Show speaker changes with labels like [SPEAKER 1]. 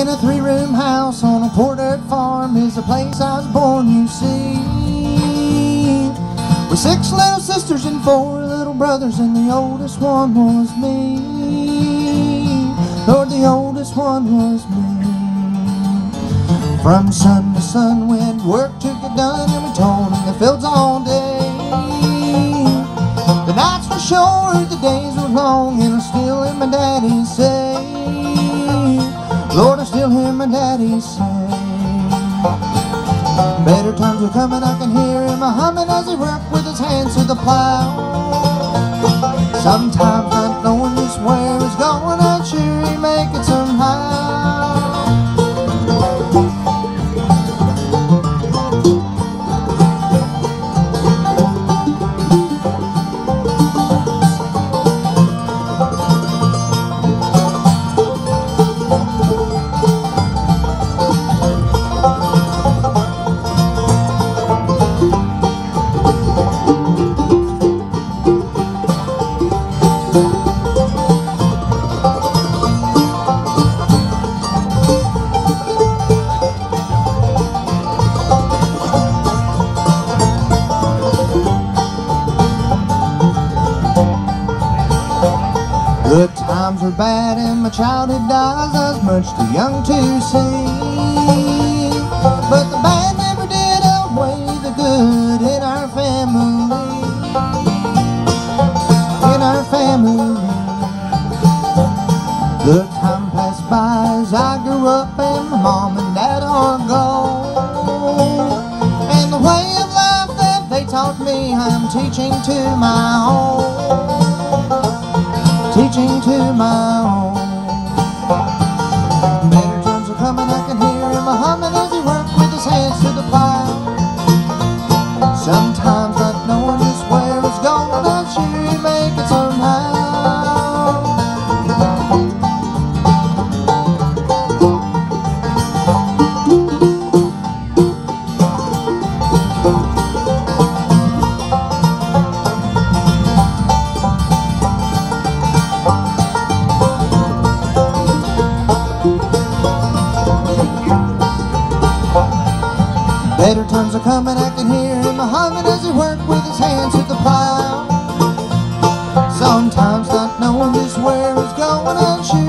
[SPEAKER 1] In a 3-room house on a poor dirt farm is the place I was born, you see. With 6 little sisters and 4 little brothers, and the oldest one was me. Lord, the oldest one was me. From sun to sun we had work to get done, and we toiled in the fields all day. The nights were short, the days were long, and I still hear my daddy say, Lord, I still hear my daddy say, better times are coming, I can hear him a-humming as he worked with his hands to the plow. Sometimes not knowing just where he's going, I'm sure he'd make it somehow. Good times were bad and my childhood dies, I was much too young to see. But the bad never did outweigh the good in our family. In our family. Good time passed by as I grew up and my mom and dad are gone. And the way of life that they taught me I'm teaching to my own. Teaching to my own. Better times are coming, I can hear him a-humming as he worked with his hands to the plow. Sometimes not knowing just where he's going, I'm sure he'd make it somehow. Better times are coming, I can hear him a-humming as he worked with his hands to the plow. Sometimes not knowing just where he's going, I'm sure